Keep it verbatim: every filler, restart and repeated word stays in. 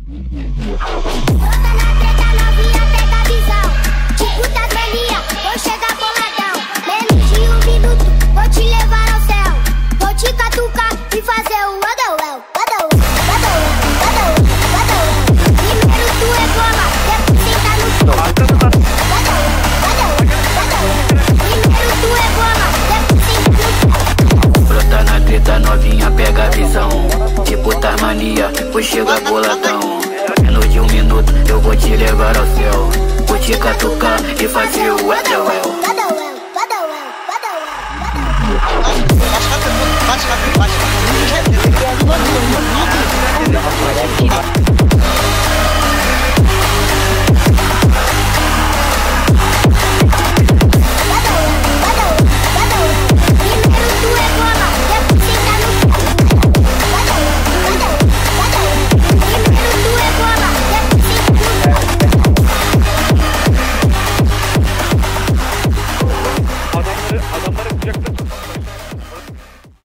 Vou chegar boladão. Menos de um minuto eu vou te levar ao céu. Vou te catucar e fazer o Adawel. Adamları, adamları kucakta tut.